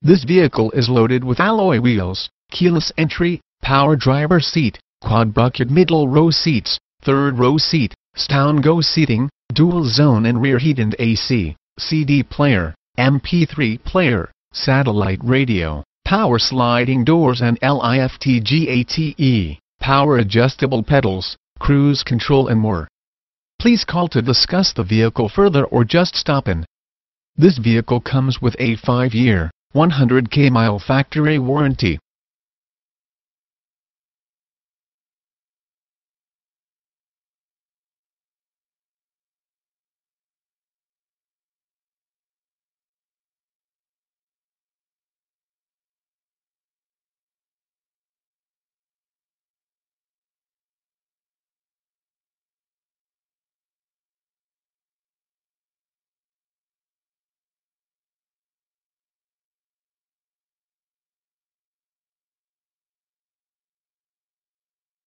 This vehicle is loaded with alloy wheels, keyless entry, power driver seat, quad bucket middle row seats, third row seat, stand-go seating, dual zone and rear heat and AC, CD player, MP3 player, satellite radio, power sliding doors and LIFT-GATE, power adjustable pedals, cruise control and more. Please call to discuss the vehicle further or just stop in. This vehicle comes with a 5-year, 100,000 mile factory warranty.